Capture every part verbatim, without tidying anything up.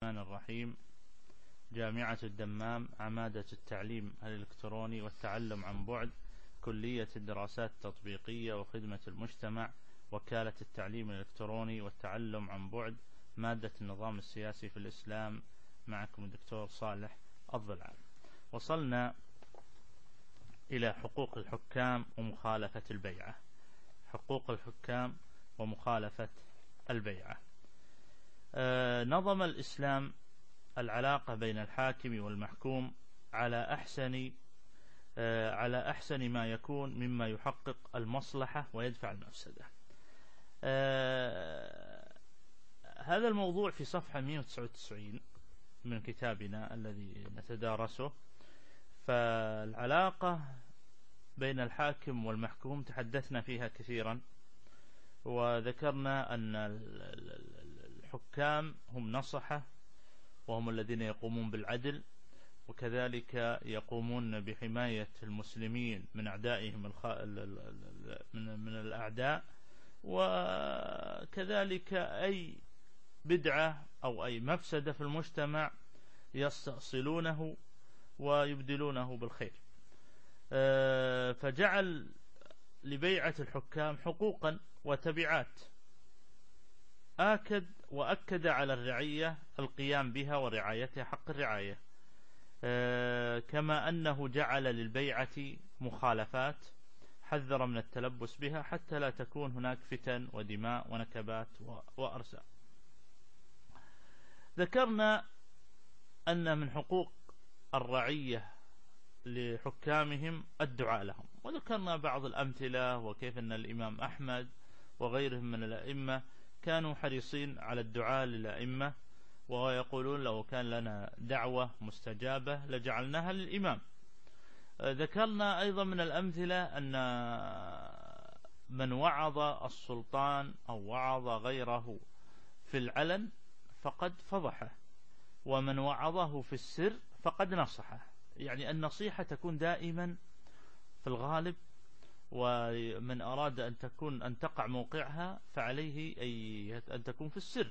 الرحمن الرحيم. جامعة الدمام، عمادة التعليم الإلكتروني والتعلم عن بعد، كلية الدراسات التطبيقية وخدمة المجتمع، وكالة التعليم الإلكتروني والتعلم عن بعد، مادة النظام السياسي في الإسلام. معكم الدكتور صالح الضلعان. وصلنا إلى حقوق الحكام ومخالفة البيعة. حقوق الحكام ومخالفة البيعة. آه نظم الإسلام العلاقة بين الحاكم والمحكوم على أحسن آه على أحسن ما يكون مما يحقق المصلحة ويدفع المفسدة. آه هذا الموضوع في صفحة مئة وتسعة وتسعين من كتابنا الذي نتدارسه. فالعلاقة بين الحاكم والمحكوم تحدثنا فيها كثيرا، وذكرنا أن الحكام هم نصحة، وهم الذين يقومون بالعدل، وكذلك يقومون بحماية المسلمين من أعدائهم الخ... من من الأعداء، وكذلك أي بدعة أو أي مفسدة في المجتمع يستأصلونه ويبدلونه بالخير. فجعل لبيعة الحكام حقوقا وتبعات، آكد وأكد على الرعية القيام بها ورعايتها حق الرعاية، كما أنه جعل للبيعة مخالفات، حذر من التلبس بها حتى لا تكون هناك فتن ودماء ونكبات وأرزاق. ذكرنا أن من حقوق الرعية لحكامهم الدعاء لهم، وذكرنا بعض الأمثلة، وكيف أن الإمام أحمد وغيرهم من الأئمة كانوا حريصين على الدعاء للأئمة، ويقولون لو كان لنا دعوة مستجابة لجعلناها للإمام. ذكرنا أيضا من الأمثلة أن من وعظ السلطان أو وعظ غيره في العلن فقد فضحه، ومن وعظه في السر فقد نصحه. يعني النصيحة تكون دائما في الغالب، ومن أراد أن تكون أن تقع موقعها فعليه أي أن تكون في السر،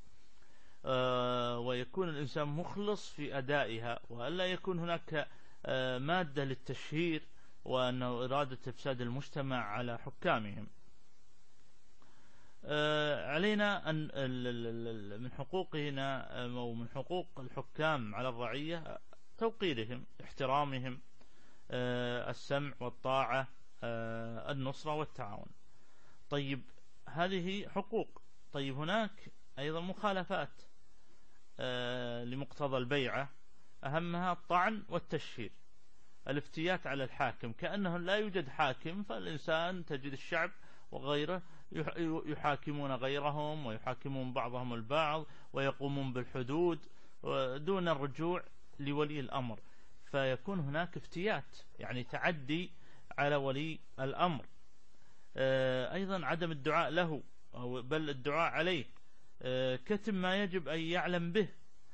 ويكون الإنسان مخلص في أدائها، وألا يكون هناك مادة للتشهير وأنه إرادة إفساد المجتمع على حكامهم. علينا أن من حقوقنا أو من حقوق الحكام على الرعية توقيرهم، احترامهم، السمع والطاعة، النصرة والتعاون. طيب هذه حقوق. طيب هناك أيضا مخالفات لمقتضى البيعة، أهمها الطعن والتشهير، الافتيات على الحاكم كأنه لا يوجد حاكم، فالإنسان تجد الشعب وغيره يحاكمون غيرهم ويحاكمون بعضهم البعض ويقومون بالحدود دون الرجوع لولي الأمر، فيكون هناك افتيات، يعني تعدي على ولي الأمر. أيضا عدم الدعاء له، أو بل الدعاء عليه، كتم ما يجب أن يعلم به.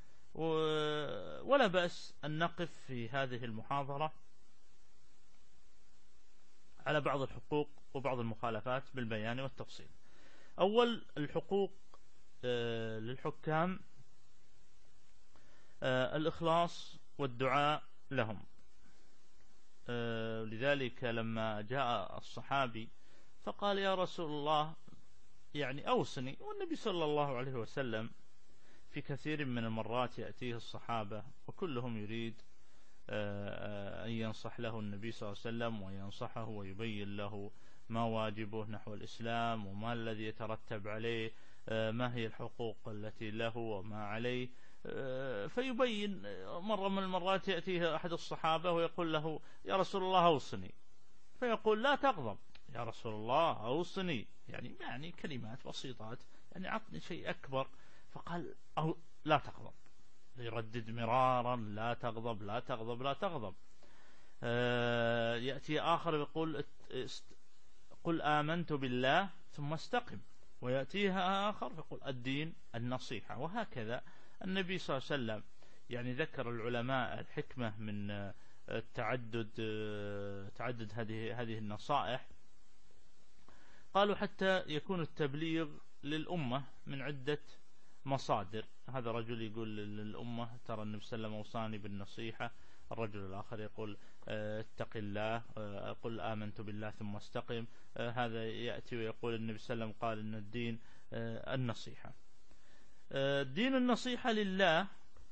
ولا بأس أن نقف في هذه المحاضرة على بعض الحقوق وبعض المخالفات بالبيان والتفصيل. أول الحقوق للحكام الإخلاص والدعاء لهم. لذلك لما جاء الصحابي فقال يا رسول الله يعني أوصني، والنبي صلى الله عليه وسلم في كثير من المرات يأتيه الصحابة وكلهم يريد أن ينصح له النبي صلى الله عليه وسلم وينصحه ويبين له ما واجبه نحو الإسلام وما الذي يترتب عليه، ما هي الحقوق التي له وما عليه. فيبين. مرة من المرات يأتيه أحد الصحابة ويقول له يا رسول الله أوصني، فيقول لا تغضب يا رسول الله أوصني، يعني يعني كلمات بسيطات، يعني عطني شيء أكبر. فقال أو لا تغضب، يردد مرارا لا تغضب لا تغضب لا تغضب. يأتي آخر يقول قل آمنت بالله ثم استقم، ويأتيها آخر يقول الدين النصيحة. وهكذا النبي صلى الله عليه وسلم يعني ذكر العلماء الحكمة من التعدد تعدد هذه هذه النصائح. قالوا حتى يكون التبليغ للأمة من عدة مصادر. هذا رجل يقول للأمة ترى النبي صلى الله عليه وسلم أوصاني بالنصيحة، الرجل الآخر يقول اتق الله، قل آمنت بالله ثم استقم. هذا يأتي ويقول النبي صلى الله عليه وسلم قال إن الدين النصيحة. دين النصيحة لله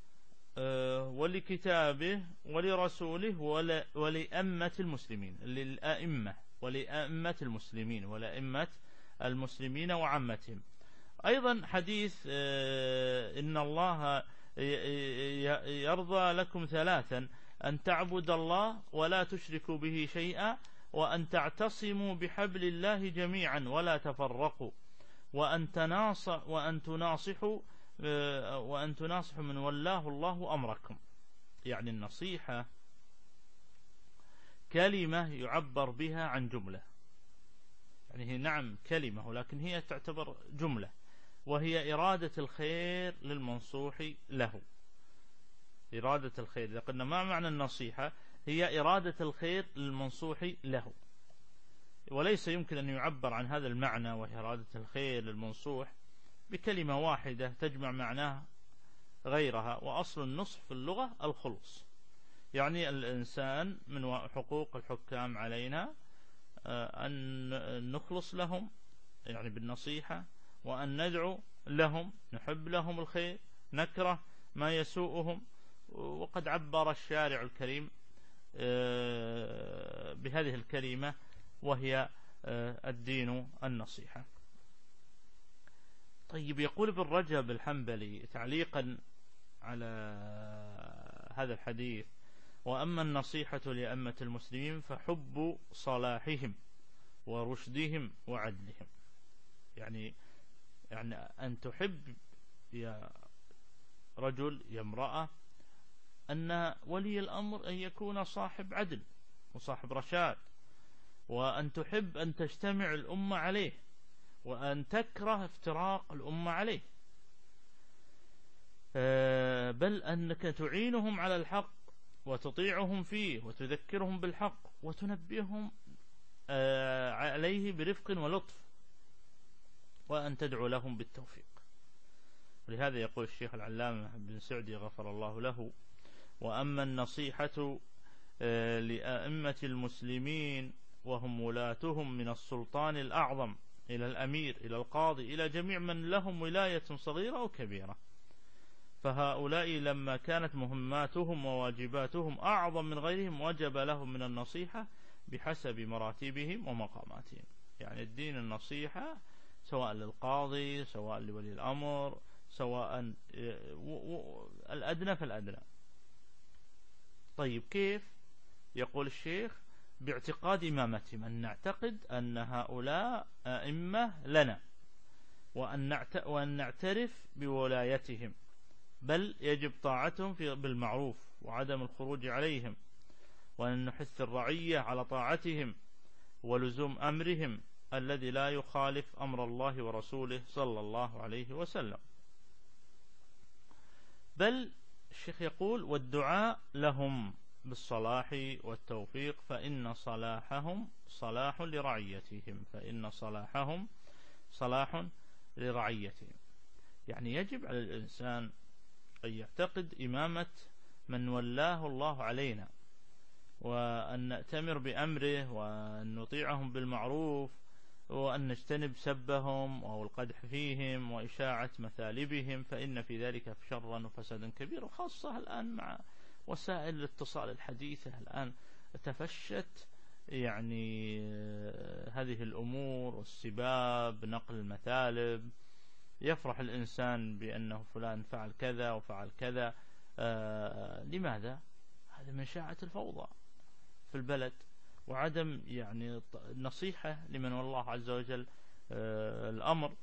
ولكتابه ولرسوله ولأئمة المسلمين، للأئمة ولأئمة المسلمين ولأئمة المسلمين وعامتهم. أيضا حديث إن الله يرضى لكم ثلاثا: أن تعبد الله ولا تشركوا به شيئا، وأن تعتصموا بحبل الله جميعا ولا تفرقوا، وأن تناصح وأن تناصحوا وأن تناصحوا من ولاه الله أمركم. يعني النصيحة كلمة يعبر بها عن جملة، يعني هي نعم كلمة ولكن هي تعتبر جملة، وهي إرادة الخير للمنصوح له. إرادة الخير، إذا قلنا ما معنى النصيحة، هي إرادة الخير للمنصوح له، وليس يمكن أن يعبر عن هذا المعنى وهي إرادة الخير للمنصوح بكلمة واحدة تجمع معناه غيرها. وأصل النصح في اللغة الخلص، يعني الإنسان من حقوق الحكام علينا أن نخلص لهم يعني بالنصيحة، وأن ندعو لهم، نحب لهم الخير، نكره ما يسوءهم. وقد عبر الشارع الكريم بهذه الكلمة وهي الدين النصيحة. طيب، يقول ابن رجب الحنبلي تعليقا على هذا الحديث: وأما النصيحة لأئمة المسلمين فحب صلاحهم ورشدهم وعدلهم. يعني يعني أن تحب يا رجل يا امرأة أن ولي الأمر أن يكون صاحب عدل وصاحب رشاد، وأن تحب أن تجتمع الأمة عليه، وأن تكره افتراق الأمة عليه، بل أنك تعينهم على الحق وتطيعهم فيه وتذكرهم بالحق وتنبههم عليه برفق ولطف، وأن تدعو لهم بالتوفيق. ولهذا يقول الشيخ العلامة بن سعدي غفر الله له: وأما النصيحة لأئمة المسلمين وهم ولاتهم من السلطان الأعظم إلى الأمير إلى القاضي إلى جميع من لهم ولاية صغيرة أو كبيرة، فهؤلاء لما كانت مهماتهم وواجباتهم أعظم من غيرهم وجب لهم من النصيحة بحسب مراتبهم ومقاماتهم. يعني الدين النصيحة سواء للقاضي سواء لولي الأمر سواء الأدنى فالأدنى. طيب، كيف؟ يقول الشيخ: باعتقاد إمامتهم، أن نعتقد أن هؤلاء أئمة لنا، وأن نعترف بولايتهم، بل يجب طاعتهم بالمعروف وعدم الخروج عليهم، وأن نحث الرعية على طاعتهم ولزوم أمرهم الذي لا يخالف أمر الله ورسوله صلى الله عليه وسلم. بل الشيخ يقول: والدعاء لهم بالصلاح والتوفيق، فإن صلاحهم صلاح لرعيتهم فإن صلاحهم صلاح لرعيتهم. يعني يجب على الإنسان أن يعتقد إمامة من ولاه الله علينا، وأن نأتمر بأمره، وأن نطيعهم بالمعروف، وأن نجتنب سبهم أو القدح فيهم وإشاعة مثالبهم، فإن في ذلك شرا وفسادا كبيرا. وخاصة الآن مع وسائل الاتصال الحديثة الآن تفشت يعني هذه الأمور، والسباب، نقل المثالب. يفرح الإنسان بأنه فلان فعل كذا وفعل كذا. آه لماذا؟ هذا من شاعة الفوضى في البلد، وعدم يعني النصيحة لمن والله عز وجل آه الأمر.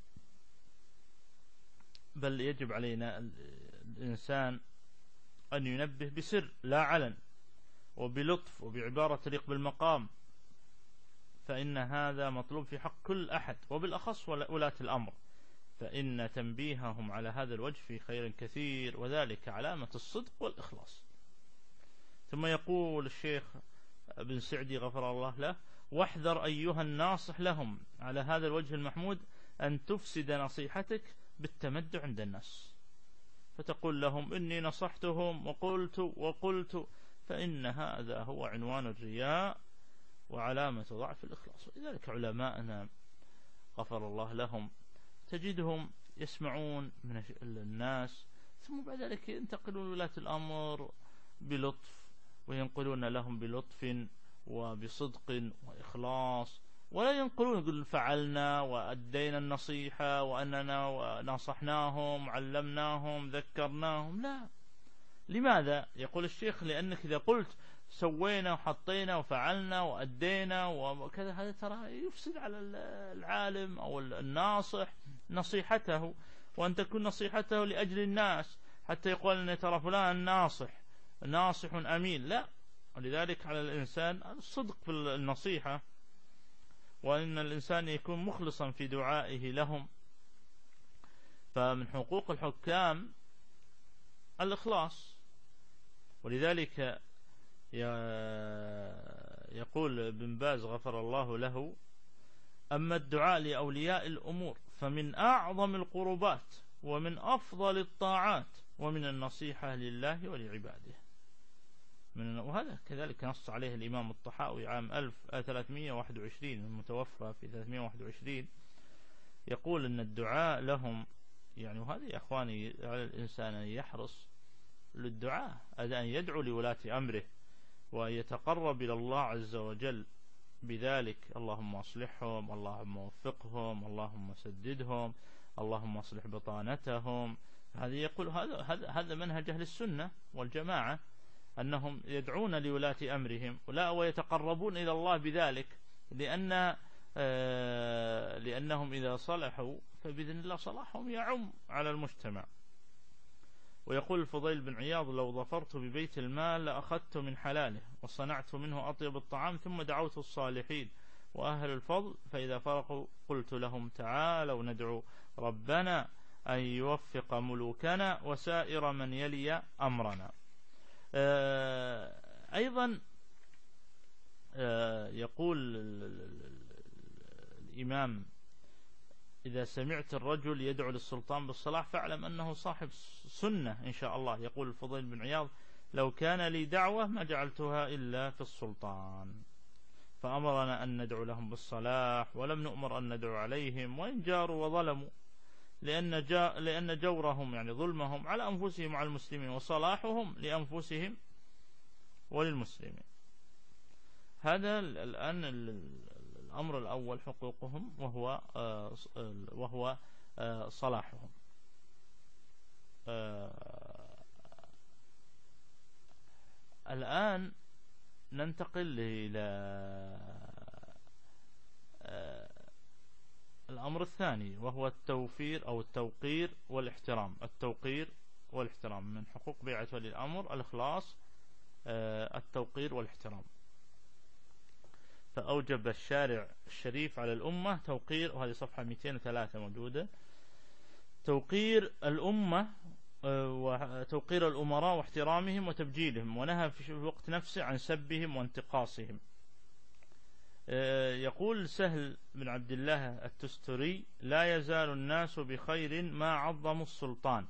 بل يجب علينا الإنسان أن ينبه بسر لا علن، وبلطف وبعبارة تليق بالمقام، فإن هذا مطلوب في حق كل أحد، وبالأخص ولاة الأمر، فإن تنبيههم على هذا الوجه في خير كثير، وذلك علامة الصدق والإخلاص. ثم يقول الشيخ ابن سعدي غفر الله له: واحذر أيها الناصح لهم على هذا الوجه المحمود أن تفسد نصيحتك بالتمدع عند الناس، فتقول لهم إني نصحتهم وقلت وقلت، فإن هذا هو عنوان الرياء وعلامة ضعف الإخلاص. ولذلك علماءنا غفر الله لهم تجدهم يسمعون من الناس، ثم بعد ذلك ينتقلون ولاة الأمر بلطف، وينقلون لهم بلطف وبصدق وإخلاص، ولا ينقلون يقول فعلنا وأدينا النصيحة وأننا ونصحناهم علمناهم ذكرناهم. لا. لماذا؟ يقول الشيخ لأنك إذا قلت سوينا وحطينا وفعلنا وأدينا وكذا، هذا ترى يفسد على العالم أو الناصح نصيحته، وأن تكون نصيحته لأجل الناس حتى يقول أن ترى فلان ناصح ناصح أمين. لا. ولذلك على الإنسان الصدق في النصيحة، وأن الإنسان يكون مخلصا في دعائه لهم. فمن حقوق الحكام الإخلاص. ولذلك يقول ابن باز غفر الله له: أما الدعاء لأولياء الأمور فمن أعظم القربات ومن أفضل الطاعات ومن النصيحة لله ولعباده. من وهذا كذلك نص عليه الإمام الطحاوي عام ألف وثلاثمائة وواحد وعشرين المتوفى في ثلاثمائة وواحد وعشرين، يقول أن الدعاء لهم يعني، وهذا يا أخواني على الإنسان أن يحرص للدعاء، أن يدعو لولاة أمره ويتقرب إلى الله عز وجل بذلك: اللهم أصلحهم، اللهم وفقهم، اللهم سددهم، اللهم أصلح بطانتهم. هذا يقول هذا هذا هذا منهج أهل السنة والجماعة، أنهم يدعون لولاة أمرهم ولا ويتقربون إلى الله بذلك، لأن آه لأنهم إذا صلحوا فبإذن الله صلاحهم يعم على المجتمع. ويقول الفضيل بن عياض: لو ظفرت ببيت المال لأخذت من حلاله وصنعت منه أطيب الطعام، ثم دعوت الصالحين وأهل الفضل، فإذا فرقوا قلت لهم تعالوا ندعو ربنا أن يوفق ملوكنا وسائر من يلي أمرنا. آه أيضا آه يقول الإمام: إذا سمعت الرجل يدعو للسلطان بالصلاح فاعلم أنه صاحب سنة إن شاء الله. يقول الفضيل بن عياض: لو كان لي دعوة ما جعلتها إلا في السلطان. فأمرنا أن ندعو لهم بالصلاح، ولم نؤمر أن ندعو عليهم وإن جاروا وظلموا، لأن, جا لأن جورهم يعني ظلمهم على أنفسهم وعلى المسلمين، وصلاحهم لأنفسهم وللمسلمين. هذا الآن الأمر الأول حقوقهم، وهو آه وهو آه صلاحهم. آه الآن ننتقل إلى آه الأمر الثاني، وهو التوفير أو التوقير والاحترام. التوقير والاحترام من حقوق بيعة ولي الأمر الإخلاص، آه التوقير والاحترام. فأوجب الشارع الشريف على الأمة توقير، وهذه صفحة مئتين وثلاثة موجودة، توقير الأمة وتوقير الأمراء واحترامهم وتبجيلهم، ونهى في الوقت نفسه عن سبهم وانتقاصهم. يقول سهل بن عبد الله التستري: لا يزال الناس بخير ما عظموا السلطان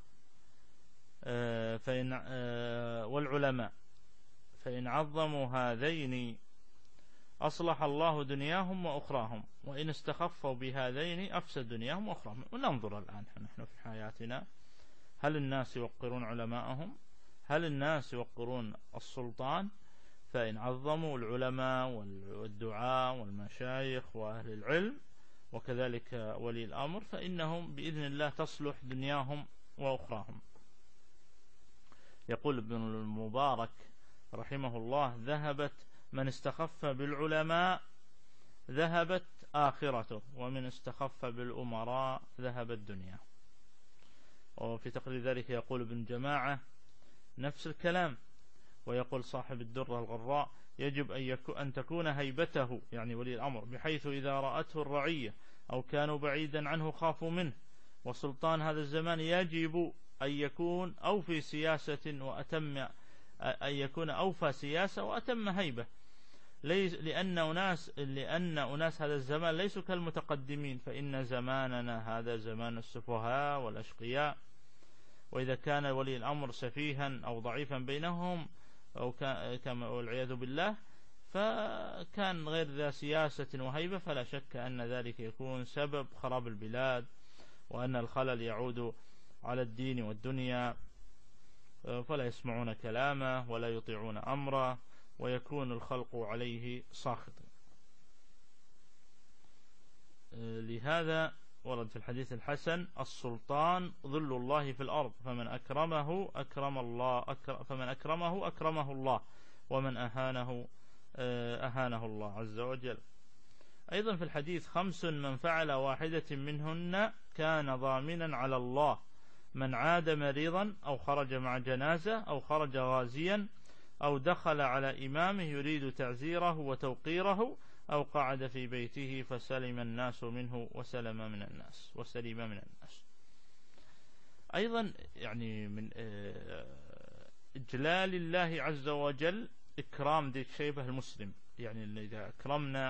فإن والعلماء، فإن عظموا هذين أصلح الله دنياهم وأخراهم، وإن استخفوا بهذين أفسد دنياهم وأخراهم. وننظر الآن نحن في حياتنا، هل الناس يوقرون علماءهم؟ هل الناس يوقرون السلطان؟ فإن عظموا العلماء والدعاء والمشايخ وأهل العلم وكذلك ولي الأمر، فإنهم بإذن الله تصلح دنياهم وأخراهم. يقول ابن المبارك رحمه الله: ذهبت من استخف بالعلماء ذهبت آخرته، ومن استخف بالأمراء ذهبت الدنيا. وفي تقرير ذلك يقول ابن جماعة نفس الكلام. ويقول صاحب الدرة الغراء: يجب أن, يكو أن تكون هيبته يعني ولي الأمر، بحيث إذا رأته الرعية أو كانوا بعيدا عنه خافوا منه. وسلطان هذا الزمان يجب أن يكون أوفي سياسة وأتم أن يكون أوفى سياسة وأتم هيبة. ليس لأن أناس لأن أناس هذا الزمان ليسوا كالمتقدمين، فإن زماننا هذا زمان السفهاء والأشقياء، وإذا كان ولي الأمر سفيها أو ضعيفا بينهم أو كما والعياذ بالله فكان غير ذا سياسة وهيبة، فلا شك أن ذلك يكون سبب خراب البلاد، وأن الخلل يعود على الدين والدنيا، فلا يسمعون كلامه ولا يطيعون أمره، ويكون الخلق عليه ساخطا. لهذا ورد في الحديث الحسن: السلطان ظل الله في الأرض، فمن أكرمه أكرم الله أكرم فمن أكرمه أكرمه الله، ومن أهانه أهانه الله عز وجل. أيضا في الحديث: خمس من فعل واحدة منهن كان ضامنا على الله: من عاد مريضا، أو خرج مع جنازة، أو خرج غازيا، أو دخل على إمامه يريد تعزيره وتوقيره، أو قعد في بيته فسلم الناس منه وسلم من الناس وسلم من الناس. أيضا يعني من إجلال الله عز وجل إكرام ذي الشيبة المسلم، يعني إذا أكرمنا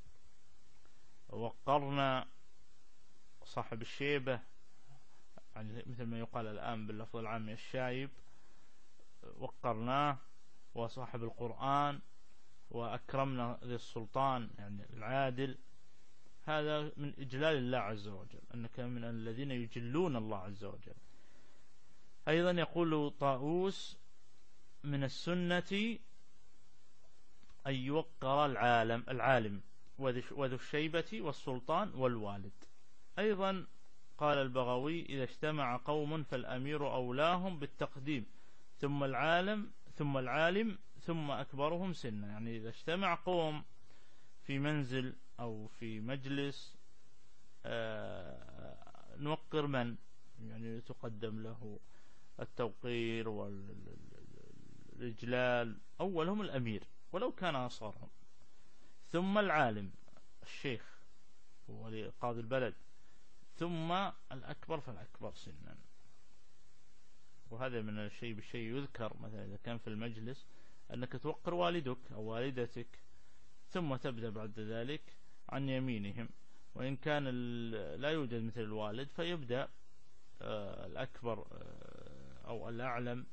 وقرنا صاحب الشيبة، يعني مثل ما يقال الآن باللفظ العام الشايب، وقرناه، وصاحب القرآن، وأكرمنا ذي السلطان يعني العادل، هذا من إجلال الله عز وجل، أنك من الذين يجلون الله عز وجل. أيضا يقول طاووس: من السنة أن يوقر العالم العالم وذو الشيبة والسلطان والوالد. أيضا قال البغوي: إذا اجتمع قوم فالأمير أولاهم بالتقديم، ثم العالم ثم العالم ثم أكبرهم سنا. يعني إذا اجتمع قوم في منزل أو في مجلس نوقر من يعني تقدم له التوقير والإجلال، أولهم الأمير ولو كان أصغرهم، ثم العالم الشيخ ولي قاضي البلد، ثم الأكبر فالأكبر سنا. وهذا من الشيء بالشيء يذكر، مثلا إذا كان في المجلس أنك توقر والدك أو والدتك، ثم تبدأ بعد ذلك عن يمينهم، وإن كان لا يوجد مثل الوالد فيبدأ الأكبر أو الأعلم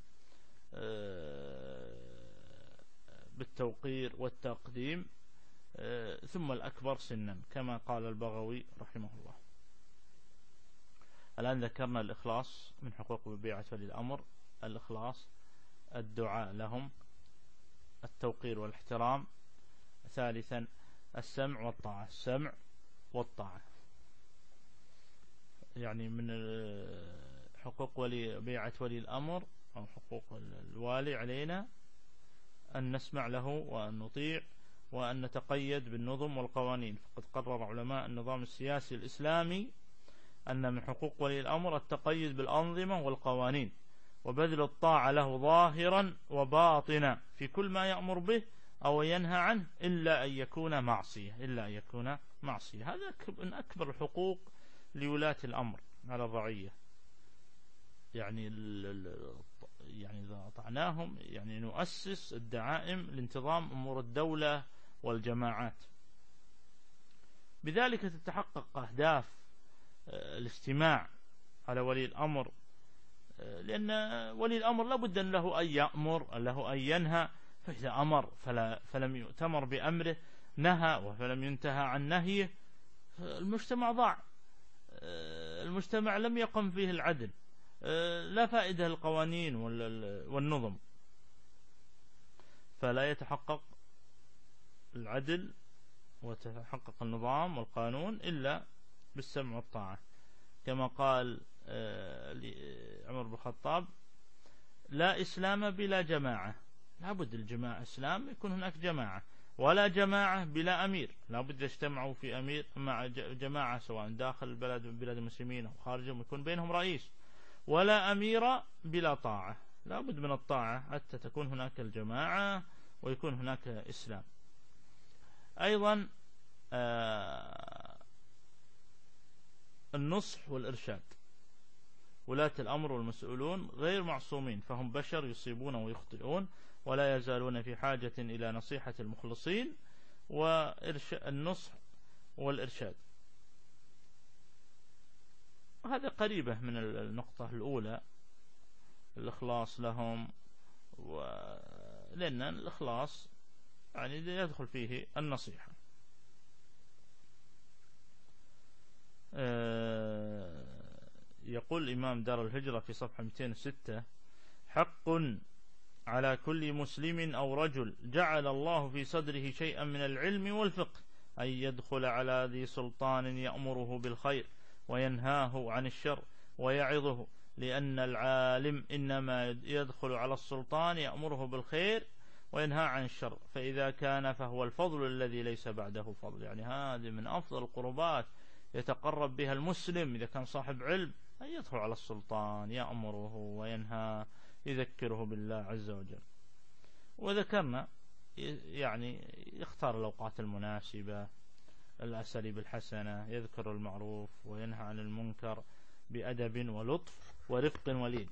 بالتوقير والتقديم، ثم الأكبر سنا، كما قال البغوي رحمه الله. الآن ذكرنا الإخلاص من حقوق بيعة ولي الأمر: الإخلاص، الدعاء لهم، التوقير والاحترام. ثالثا السمع والطاعة، السمع والطاعة. يعني من حقوق ولي بيعة ولي الأمر أو حقوق الوالي علينا أن نسمع له وأن نطيع وأن نتقيد بالنظم والقوانين. فقد قرر علماء النظام السياسي الإسلامي أن من حقوق ولي الأمر التقيد بالأنظمة والقوانين، وبذل الطاعة له ظاهرا وباطنا في كل ما يأمر به أو ينهى عنه، إلا أن يكون معصية إلا أن يكون معصية. هذا من أكبر الحقوق لولاة الأمر على الرعية. يعني يعني إذا أطعناهم يعني نؤسس الدعائم لانتظام أمور الدولة والجماعات، بذلك تتحقق أهداف الاجتماع على ولي الأمر، لأن ولي الأمر لابد أن له أن يأمر، له أن ينهى، فإذا أمر فلا فلم يؤتمر بأمره، نهى فلم ينتهى عن نهيه، المجتمع ضاع، المجتمع لم يقم فيه العدل، لا فائدة القوانين والنظم، فلا يتحقق العدل وتحقق النظام والقانون إلا بالسمع والطاعة. كما قال عمر بن الخطاب: لا إسلام بلا جماعة. لابد الجماعة إسلام يكون هناك جماعة، ولا جماعة بلا أمير. لابد يجتمعوا في أمير مع جماعة سواء داخل البلد من بلاد المسلمين أو خارجهم، يكون بينهم رئيس. ولا أمير بلا طاعة، لابد من الطاعة حتى تكون هناك الجماعة ويكون هناك إسلام. أيضا آه النصح والإرشاد. ولاة الأمر والمسؤولون غير معصومين، فهم بشر يصيبون ويخطئون، ولا يزالون في حاجة إلى نصيحة المخلصين والنصح والإرشاد. هذا قريبة من النقطة الأولى، الإخلاص لهم، لأن الإخلاص يعني يدخل فيه النصيحة. يقول الإمام دار الهجرة في صفحة مئتين وستة: حق على كل مسلم أو رجل جعل الله في صدره شيئا من العلم والفقه أن يدخل على ذي سلطان يأمره بالخير وينهاه عن الشر ويعظه، لأن العالم إنما يدخل على السلطان يأمره بالخير وينهى عن الشر، فإذا كان فهو الفضل الذي ليس بعده فضل. يعني هذه من أفضل القربات يتقرب بها المسلم إذا كان صاحب علم، أن يدخل على السلطان يأمره وينهى، يذكره بالله عز وجل. وذكرنا يعني يختار الأوقات المناسبة، الأساليب الحسنة، يذكر المعروف وينهى عن المنكر بأدب ولطف ورفق ولين،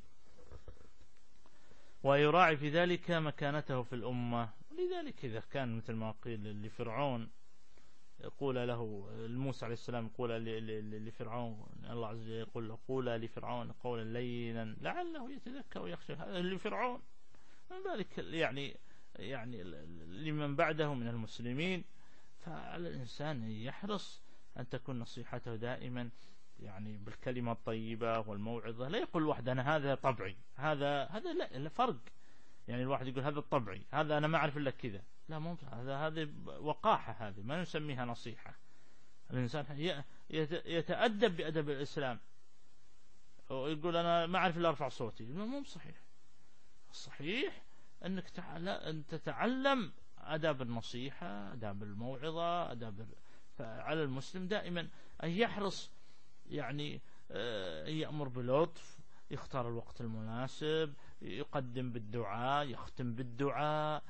ويراعي في ذلك مكانته في الأمة. ولذلك إذا كان مثل ما قيل لفرعون، يقول له موسى عليه السلام، يقول لفرعون، الله عز وجل يقول قول لفرعون قولا لينا لعله يتذكر ويخشى. هذا لفرعون، من ذلك يعني يعني لمن بعده من المسلمين. فعلى الإنسان يحرص أن تكون نصيحته دائما يعني بالكلمة الطيبة والموعظة. لا يقول واحد أنا هذا طبعي، هذا هذا لا فرق. يعني الواحد يقول هذا الطبعي، هذا أنا ما أعرف إلا كذا، لا مو هذا، هذه وقاحة، هذه ما نسميها نصيحة. الإنسان يتأدب بأدب الإسلام، ويقول أنا ما أعرف إلا أرفع صوتي، مو صحيح. الصحيح أنك أن تتعلم أداب النصيحة، أداب الموعظة، أداب. فعلى المسلم دائما أن يحرص يعني أن يأمر بلطف، يختار الوقت المناسب، يقدم بالدعاء، يختم بالدعاء،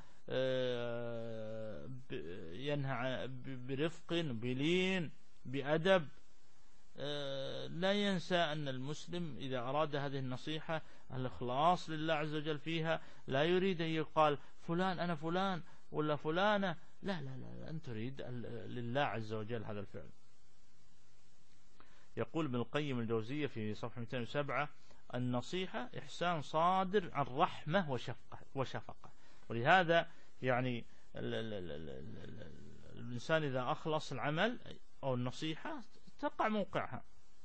ينهى برفق بلين بأدب. لا ينسى أن المسلم إذا أراد هذه النصيحة الإخلاص لله عز وجل فيها، لا يريد أن يقال فلان أنا فلان ولا فلانة، لا لا لا، أن تريد لله عز وجل هذا الفعل. يقول ابن القيم الجوزية في صفحة مئتين وسبعة: النصيحة إحسان صادر عن رحمة وشفقة وشفقة. ولهذا يعني ال ال ال ال ال ال الإنسان إذا أخلص العمل أو النصيحة تقع موقعها.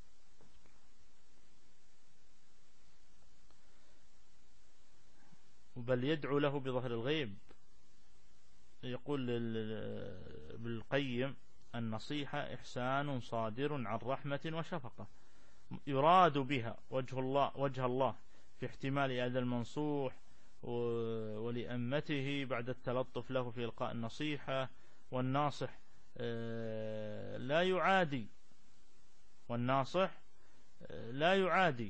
بل يدعو له بظهر الغيب. يقول ابن القيم: النصيحة إحسان صادر عن رحمة وشفقة يراد بها وجه الله وجه الله في احتمال أذى المنصوح ولأمته بعد التلطف له في إلقاء النصيحة. والناصح لا يعادي والناصح لا يعادي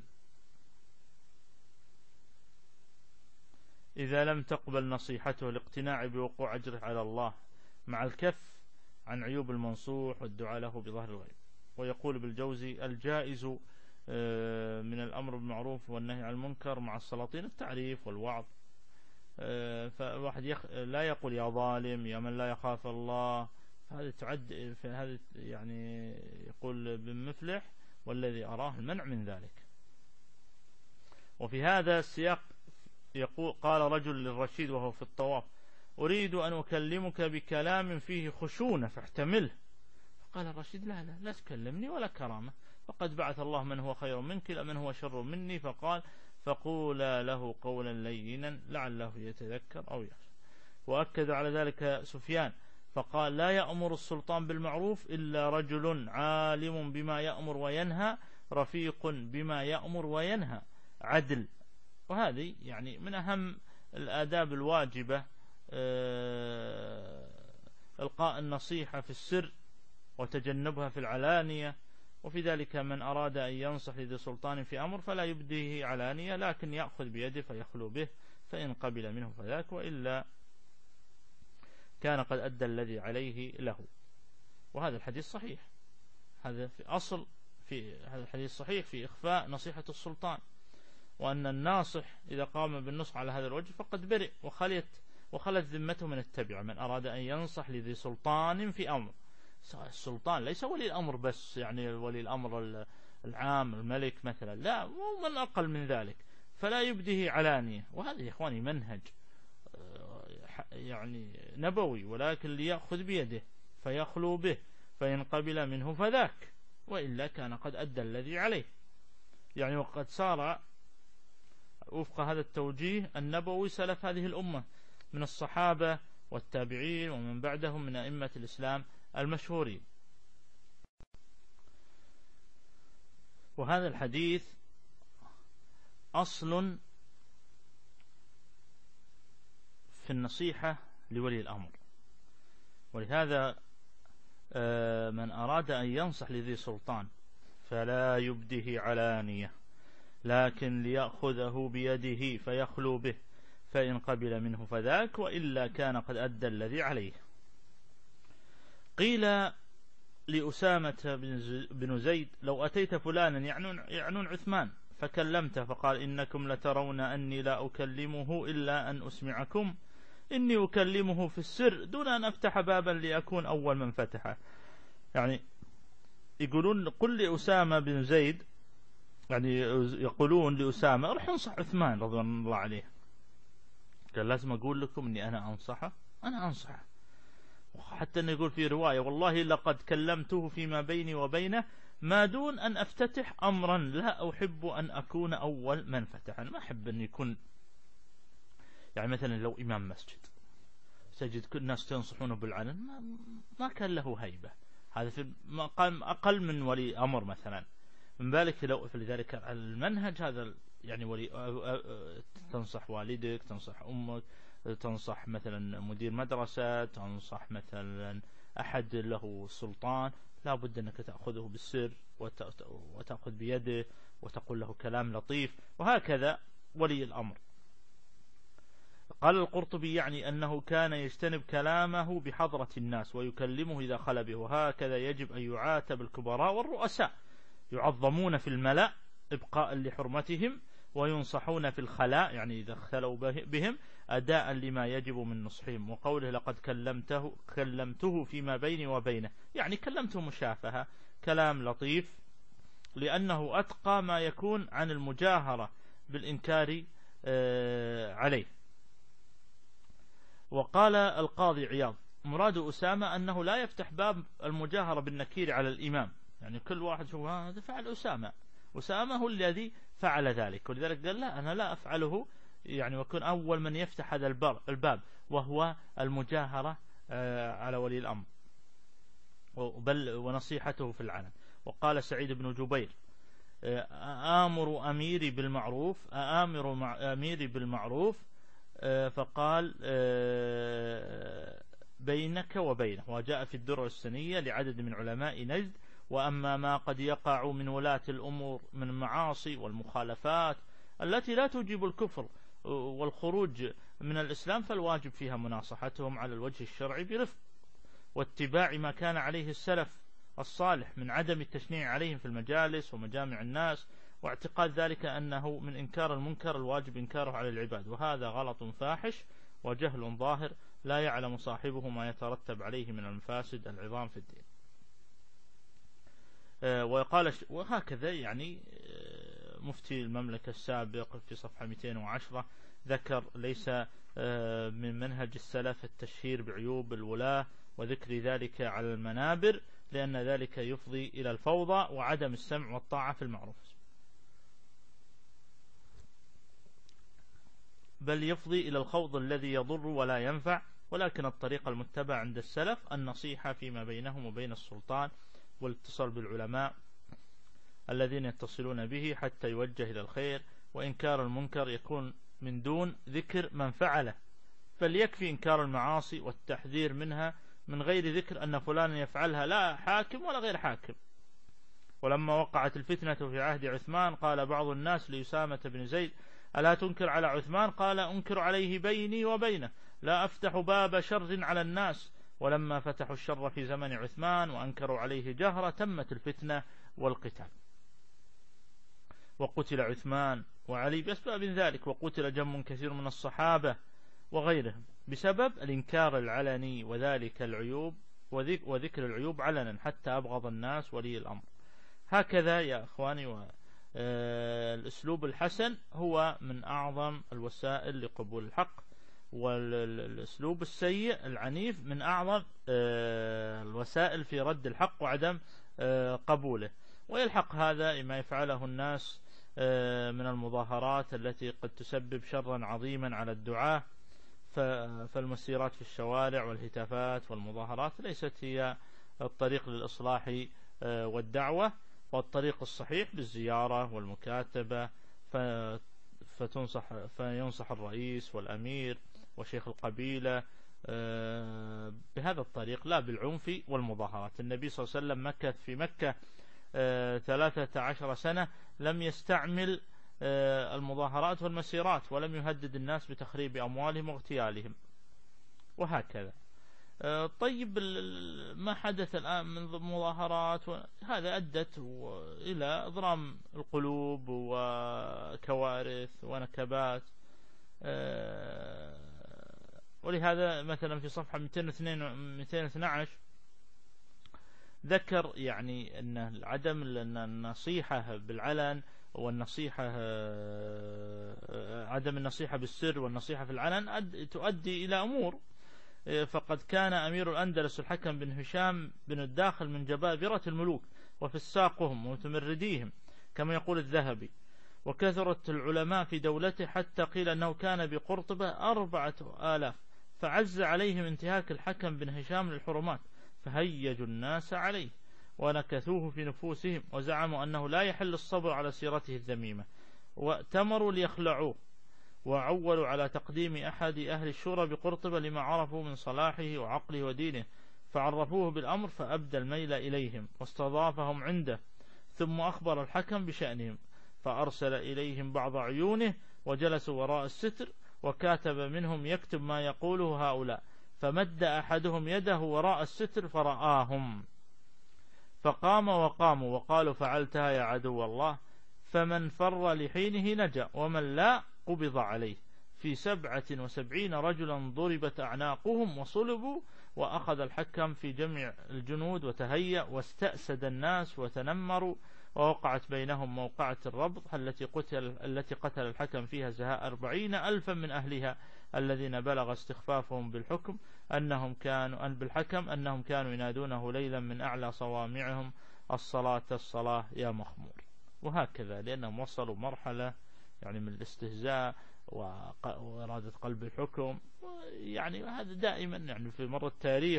إذا لم تقبل نصيحته الاقتناع بوقوع أجره على الله، مع الكف عن عيوب المنصوح والدعاء له بظهر الغيب. ويقول بالجوزي: الجائز من الأمر بالمعروف والنهي عن المنكر مع السلاطين التعريف والوعظ. فالواحد يخ... لا يقول يا ظالم يا من لا يخاف الله، هذا تعد هذا يعني يقول بن مفلح: والذي أراه المنع من ذلك. وفي هذا السياق يقول: قال رجل للرشيد وهو في الطواف: أريد أن أكلمك بكلام فيه خشونة فاحتمله. فقال الرشيد: لا لا لا تكلمني ولا كرامة، فقد بعث الله من هو خير منك لا من هو شر مني. فقال: فقولا له قولا لينا لعله يتذكر أو يخشى. وأكد على ذلك سفيان فقال: لا يأمر السلطان بالمعروف إلا رجل عالم بما يأمر وينهى، رفيق بما يأمر وينهى، عدل. وهذه يعني من أهم الآداب الواجبة، إلقاء النصيحة في السر وتجنبها في العلانية. وفي ذلك من أراد أن ينصح لذي سلطان في أمر فلا يبديه علانية، لكن يأخذ بيده فيخلو به، فإن قبل منه فذاك، وإلا كان قد أدى الذي عليه له. وهذا الحديث صحيح، هذا في أصل في هذا الحديث صحيح في إخفاء نصيحة السلطان، وأن الناصح إذا قام بالنصح على هذا الوجه فقد برئ وخليت وخلت ذمته من التبع من أراد أن ينصح لذي سلطان في أمر. السلطان ليس ولي الأمر بس، يعني ولي الأمر العام الملك مثلا، لا، ومن أقل من ذلك، فلا يبديه علانية. وهذا يا إخواني منهج يعني نبوي، ولكن ليأخذ بيده فيخلو به، فإن قبل منه فذاك، وإلا كان قد أدى الذي عليه. يعني وقد صار وفق هذا التوجيه النبوي سلف هذه الأمة من الصحابة والتابعين ومن بعدهم من أئمة الإسلام المشهورين. وهذا الحديث أصل في النصيحة لولي الأمر، ولهذا من أراد أن ينصح لذي سلطان فلا يبده علانية، لكن ليأخذه بيده فيخلو به، فإن قبل منه فذاك، وإلا كان قد أدى الذي عليه. قيل لأسامة بن زيد: لو أتيت فلانا، يعنون, يعنون عثمان، فكلمته فقال: إنكم لترون أني لا أكلمه إلا أن أسمعكم، إني أكلمه في السر دون أن أفتح بابا لأكون أول من فتحه. يعني يقولون قل لأسامة بن زيد، يعني يقولون لأسامة: رح انصح عثمان رضي الله عليه. قال: لازم أقول لكم أني أنا أنصحه، أنا أنصحه. حتى أن يقول في رواية: والله لقد كلمته فيما بيني وبينه ما دون أن أفتتح أمرا لا أحب أن أكون أول من فتح. أنا ما أحب أن يكون، يعني مثلا لو إمام مسجد سجد كل الناس تنصحونه بالعلن، ما, ما كان له هيبة. هذا في مقام أقل من ولي أمر مثلا، من بالك لو فلذلك المنهج هذا، يعني ولي تنصح والدك، تنصح أمك، تنصح مثلا مدير مدرسة، تنصح مثلا أحد له سلطان، لا بد أنك تأخذه بالسر وتأخذ بيده وتقول له كلام لطيف. وهكذا ولي الأمر. قال القرطبي: يعني أنه كان يجتنب كلامه بحضرة الناس ويكلمه إذا خلا به، وهكذا يجب أن يعاتب الكبراء والرؤساء، يعظمون في الملأ إبقاء لحرمتهم، وينصحون في الخلاء، يعني إذا اختلوا بهم أداء لما يجب من نصحهم. وقوله: لقد كلمته كلمته فيما بيني وبينه، يعني كلمته مشافهة، كلام لطيف، لأنه أتقى ما يكون عن المجاهرة بالإنكار عليه. وقال القاضي عياض: مراد أسامة أنه لا يفتح باب المجاهرة بالنكير على الإمام، يعني كل واحد شوف هذا فعل أسامة، أسامة هو الذي فعل ذلك، ولذلك قال: لا، أنا لا أفعله، يعني وكن أول من يفتح هذا الباب، وهو المجاهرة على ولي الأمر بل ونصيحته في العلن. وقال سعيد بن جبير: آمر أميري بالمعروف آمر أميري بالمعروف فقال بينك وبينه. وجاء في الدرر السنية لعدد من علماء نجد: وأما ما قد يقع من ولاة الأمور من المعاصي والمخالفات التي لا توجب الكفر والخروج من الإسلام، فالواجب فيها مناصحتهم على الوجه الشرعي برفق، واتباع ما كان عليه السلف الصالح من عدم التشنيع عليهم في المجالس ومجامع الناس، واعتقاد ذلك أنه من إنكار المنكر الواجب إنكاره على العباد، وهذا غلط فاحش وجهل ظاهر لا يعلم صاحبه ما يترتب عليه من المفاسد العظام في الدين. وقال وهكذا يعني مفتي المملكة السابق في صفحة مئتين وعشرة ذكر: ليس من منهج السلف التشهير بعيوب الولاة وذكر ذلك على المنابر، لأن ذلك يفضي إلى الفوضى وعدم السمع والطاعة في المعروف، بل يفضي إلى الخوض الذي يضر ولا ينفع. ولكن الطريق المتبع عند السلف النصيحة فيما بينهم وبين السلطان، والاتصال بالعلماء الذين يتصلون به حتى يوجه إلى الخير، وإنكار المنكر يكون من دون ذكر من فعله، بل يكفي إنكار المعاصي والتحذير منها من غير ذكر أن فلانا يفعلها، لا حاكم ولا غير حاكم. ولما وقعت الفتنة في عهد عثمان قال بعض الناس لأسامة بن زيد: ألا تنكر على عثمان؟ قال: أنكر عليه بيني وبينه، لا أفتح باب شر على الناس. ولما فتحوا الشر في زمن عثمان وأنكروا عليه جهرة تمت الفتنة والقتال، وقتل عثمان وعلي بأسباب ذلك، وقتل جم كثير من الصحابة وغيرهم. بسبب الإنكار العلني وذلك العيوب وذكر العيوب علنا حتى أبغض الناس ولي الأمر. هكذا يا أخواني، الأسلوب الحسن هو من أعظم الوسائل لقبول الحق، والأسلوب السيء العنيف من أعظم الوسائل في رد الحق وعدم قبوله. ويلحق هذا ما يفعله الناس من المظاهرات التي قد تسبب شرا عظيما على الدعاة، فالمسيرات في الشوارع والهتافات والمظاهرات ليست هي الطريق للإصلاح والدعوة، والطريق الصحيح بالزيارة والمكاتبة، فتنصح فينصح الرئيس والأمير وشيخ القبيلة بهذا الطريق لا بالعنف والمظاهرات. النبي صلى الله عليه وسلم مكث في مكة ثلاثة عشر سنة لم يستعمل المظاهرات والمسيرات، ولم يهدد الناس بتخريب أموالهم واغتيالهم، وهكذا. طيب ما حدث الآن من مظاهرات هذا أدت إلى إضرام القلوب وكوارث ونكبات. ولهذا مثلا في صفحة مئتين واثني عشر ذكر يعني أن عدم النصيحة بالعلن والنصيحة عدم النصيحة بالسر والنصيحة في العلن تؤدي إلى أمور. فقد كان أمير الأندلس الحكم بن هشام بن الداخل من جبابرة الملوك وفساقهم ومتمرديهم كما يقول الذهبي، وكثرت العلماء في دولته حتى قيل أنه كان بقرطبة أربعة آلاف، فعز عليهم انتهاك الحكم بن هشام للحرمات، فهيجوا الناس عليه ونكثوه في نفوسهم، وزعموا أنه لا يحل الصبر على سيرته الذميمة، واتمروا ليخلعوه، وعولوا على تقديم أحد أهل الشورى بقرطبة لما عرفوا من صلاحه وعقله ودينه، فعرفوه بالأمر فأبدى الميل إليهم واستضافهم عنده، ثم أخبر الحكم بشأنهم، فأرسل إليهم بعض عيونه وجلسوا وراء الستر، وكاتب منهم يكتب ما يقوله هؤلاء، فمد أحدهم يده وراء الستر فرآهم، فقام وقاموا وقالوا فعلتها يا عدو الله، فمن فر لحينه نجا، ومن لا قبض عليه. في سبعة وسبعين رجلا ضربت أعناقهم وصلبوا، وأخذ الحكم في جمع الجنود وتهيأ، واستأسد الناس وتنمروا، ووقعت بينهم موقعة الربط التي قتل, التي قتل الحكم فيها زهاء أربعين ألفا من أهلها، الذين بلغ استخفافهم بالحكم أنهم كانوا أن بالحكم أنهم كانوا ينادونه ليلا من أعلى صوامعهم الصلاة الصلاة يا مخمور. وهكذا لأنهم وصلوا مرحلة يعني من الاستهزاء وإرادة قلب الحكم. يعني هذا دائما يعني في مر التاريخ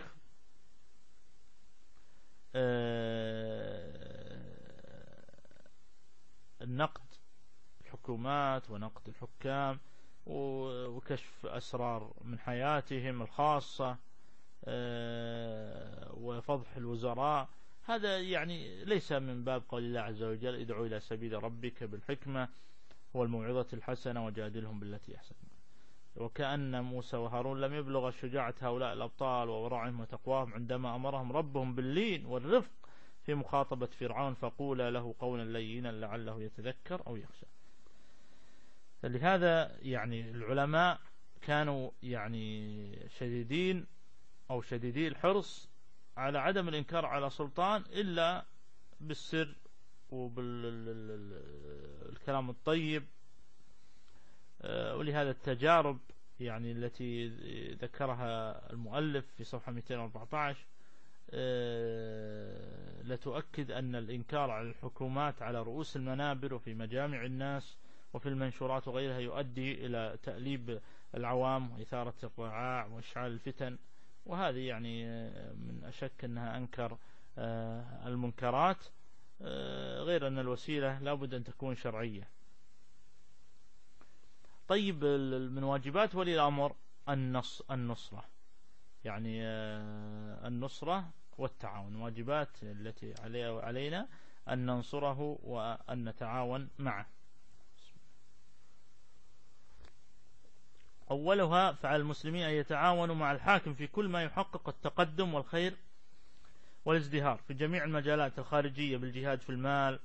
النقد الحكومات ونقد الحكام وكشف أسرار من حياتهم الخاصة وفضح الوزراء، هذا يعني ليس من باب قول الله عز وجل ادعوا إلى سبيل ربك بالحكمة والموعظة الحسنة وجادلهم بالتي أحسن. وكأن موسى وهارون لم يبلغ شجاعة هؤلاء الأبطال وورعهم وتقواهم عندما أمرهم ربهم باللين والرفق في مخاطبة فرعون، فقولا له قولا لينا لعله يتذكر أو يخشى. لهذا يعني العلماء كانوا يعني شديدين أو شديدي الحرص على عدم الإنكار على سلطان إلا بالسر وبالكلام الطيب. ولهذا التجارب يعني التي ذكرها المؤلف في صفحة مئتين وأربعة عشر لتؤكد أن الإنكار على الحكومات على رؤوس المنابر وفي مجامع الناس وفي المنشورات وغيرها يؤدي إلى تأليب العوام وإثارة الرعاع وإشعال الفتن، وهذه يعني من أشك أنها أنكر المنكرات، غير أن الوسيلة لابد أن تكون شرعية. طيب من واجبات ولي الأمر النص النصرة، يعني النصرة والتعاون، واجبات التي علينا أن ننصره وأن نتعاون معه. أولها فعلى المسلمين أن يتعاونوا مع الحاكم في كل ما يحقق التقدم والخير والازدهار في جميع المجالات الخارجية، بالجهاد في المال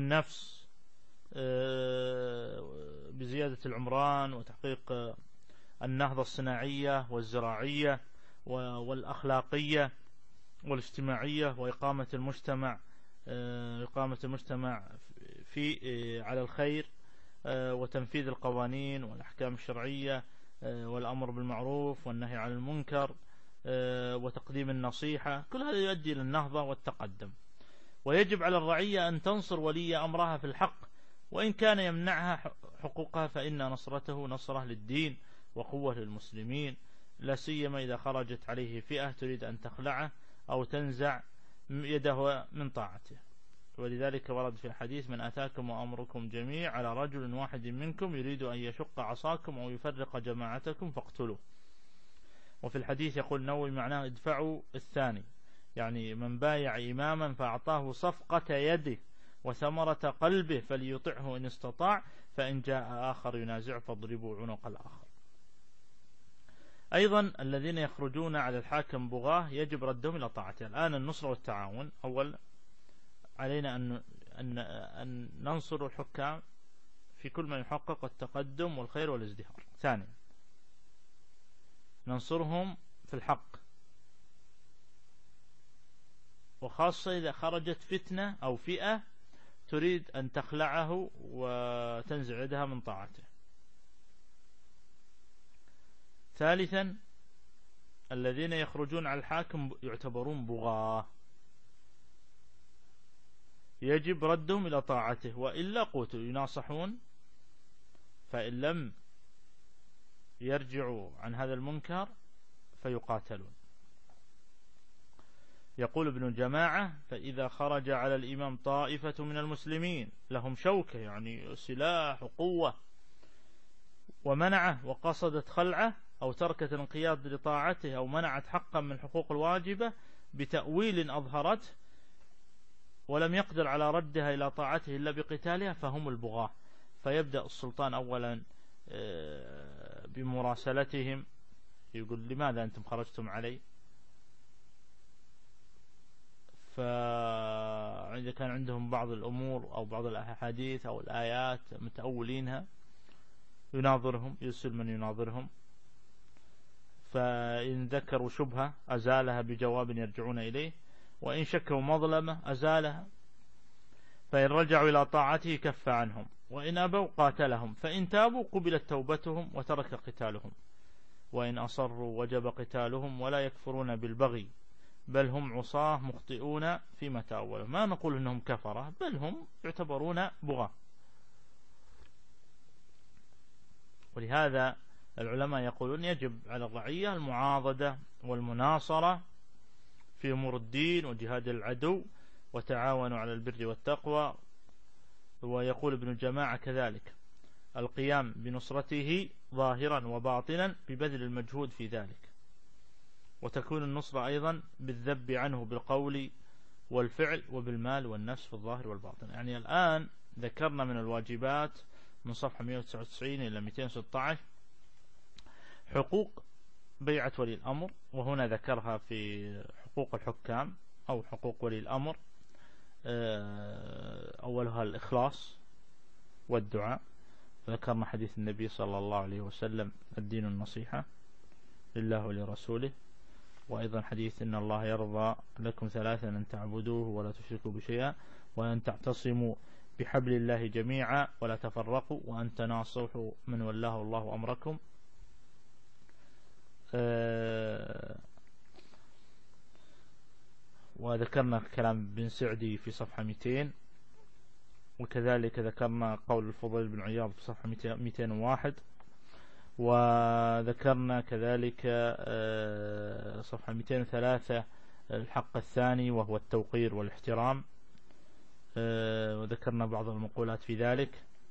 والنفس، بزيادة العمران وتحقيق النهضة الصناعية والزراعية والأخلاقية والاجتماعية، وإقامة المجتمع إقامة المجتمع في على الخير، وتنفيذ القوانين والأحكام الشرعية، والأمر بالمعروف والنهي عن المنكر، وتقديم النصيحة. كل هذا يؤدي إلى النهضة والتقدم. ويجب على الرعية أن تنصر ولي أمرها في الحق، وإن كان يمنعها حقوقها فإن نصرته نصرة للدين وقوة للمسلمين، لا سيما إذا خرجت عليه فئة تريد أن تخلعه أو تنزع يده من طاعته. ولذلك ورد في الحديث: من أتاكم وأمركم جميع على رجل واحد منكم يريد أن يشق عصاكم أو يفرق جماعتكم فاقتلوه. وفي الحديث يقول النووي معناه ادفعوا الثاني، يعني من بايع إماما فأعطاه صفقة يده وثمرة قلبه فليطعه إن استطاع، فإن جاء آخر ينازع فاضربوا عنق الآخر. أيضا الذين يخرجون على الحاكم بغاه يجب ردهم إلى طاعته. الآن النصرة والتعاون: أول علينا أن, أن, أن ننصر الحكام في كل ما يحقق التقدم والخير والازدهار. ثانيا ننصرهم في الحق، وخاصة إذا خرجت فتنة أو فئة تريد أن تخلعه وتنزع يدها من طاعته. ثالثا الذين يخرجون على الحاكم يعتبرون بغاة، يجب ردهم إلى طاعته وإلا قتلوا، يناصحون، فإن لم يرجعوا عن هذا المنكر فيقاتلون. يقول ابن الجماعة: فإذا خرج على الإمام طائفة من المسلمين لهم شوكة، يعني سلاح وقوة، ومنعه وقصدت خلعه أو تركت الانقياد لطاعته أو منعت حقا من الحقوق الواجبة بتأويل أظهرته ولم يقدر على ردها إلى طاعته إلا بقتالها، فهم البغاة. فيبدأ السلطان أولا بمراسلتهم، يقول: لماذا أنتم خرجتم علي؟ فإذا كان عندهم بعض الأمور أو بعض الأحاديث أو الآيات متأولينها يناظرهم، يرسل من يناظرهم، فإن ذكروا شبهة أزالها بجواب يرجعون إليه، وإن شكوا مظلمة أزالها، فإن رجعوا إلى طاعته كف عنهم، وإن أبوا قاتلهم، فإن تابوا قبلت توبتهم وترك قتالهم، وإن أصروا وجب قتالهم، ولا يكفرون بالبغي، بل هم عصاه مخطئون فيما تأولوا. ما نقول إنهم كفرة، بل هم يعتبرون بغاة. ولهذا العلماء يقولون يجب على الرعية المعاضدة والمناصرة في أمور الدين وجهاد العدو، وتعاونوا على البر والتقوى. ويقول ابن الجماعة كذلك: القيام بنصرته ظاهرا وباطنا ببذل المجهود في ذلك. وتكون النصرة أيضا بالذب عنه بالقول والفعل وبالمال والنفس في الظاهر والباطن. يعني الآن ذكرنا من الواجبات من صفحة مئة وتسعة وتسعين إلى مئتين وستة عشر حقوق بيعة ولي الأمر، وهنا ذكرها في حقوق الحكام أو حقوق ولي الأمر. أولها الإخلاص والدعاء، ذكرنا حديث النبي صلى الله عليه وسلم: الدين النصيحة لله ولرسوله. وأيضا حديث: إن الله يرضى لكم ثلاثا: أن تعبدوه ولا تشركوا بشيئا، وأن تعتصموا بحبل الله جميعا ولا تفرقوا، وأن تناصحوا من ولاه الله أمركم. أه وذكرنا كلام بن سعدي في صفحة مئتين، وكذلك ذكرنا قول الفضيل بن عياض في صفحة مئتين وواحد، وذكرنا كذلك صفحة مئتين وثلاثة الحق الثاني وهو التوقير والاحترام، وذكرنا بعض المقولات في ذلك.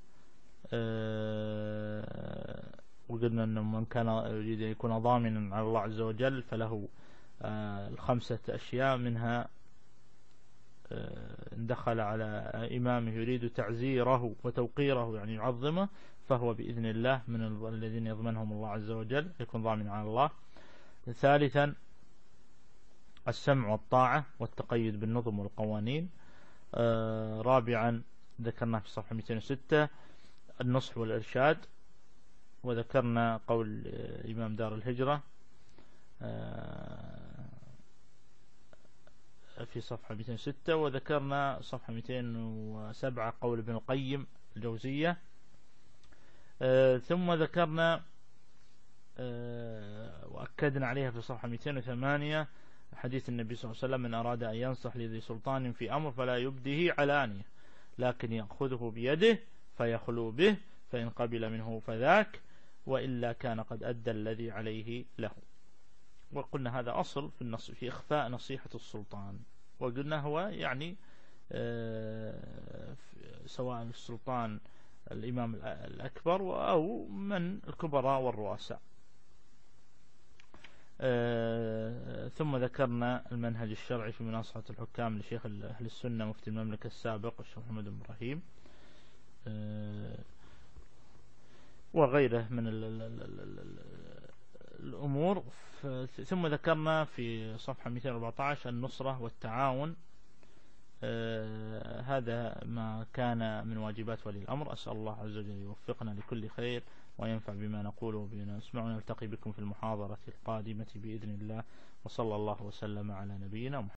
وقلنا أن من كان يريد أن يكون ضامنا على الله عز وجل فله الخمسة أشياء، منها إن دخل على إمامه يريد تعزيره وتوقيره، يعني يعظمه، فهو بإذن الله من الذين يضمنهم الله عز وجل، يكون ضامن على الله. ثالثا السمع والطاعة والتقيد بالنظم والقوانين. رابعا ذكرنا في صفحة مئتين وستة النصح والإرشاد وذكرنا قول إمام دار الهجرة في صفحة مئتين وستة، وذكرنا صفحة مئتين وسبعة قول ابن القيم الجوزية. ثم ذكرنا وأكدنا عليها في صفحة مئتين وثمانية حديث النبي صلى الله عليه وسلم: من أراد أن ينصح لذي سلطان في أمر فلا يبده علانية، لكن يأخذه بيده فيخلو به، فإن قبل منه فذاك، وإلا كان قد أدى الذي عليه له. وقلنا هذا أصل في النص في إخفاء نصيحة السلطان، وقلنا هو يعني سواء السلطان الإمام الأكبر أو من الكبراء والرؤساء. ثم ذكرنا المنهج الشرعي في مناصحة الحكام لشيخ أهل السنة مفتي المملكة السابق الشيخ محمد بن إبراهيم وغيره من الأمور. ثم ذكرنا في صفحة مئتين وأربعة عشر النصرة والتعاون، هذا ما كان من واجبات ولي الأمر. أسأل الله عز وجل يوفقنا لكل خير وينفع بما نقوله وبما نسمع. نلتقي بكم في المحاضرة القادمة بإذن الله، وصلى الله وسلم على نبينا محمد.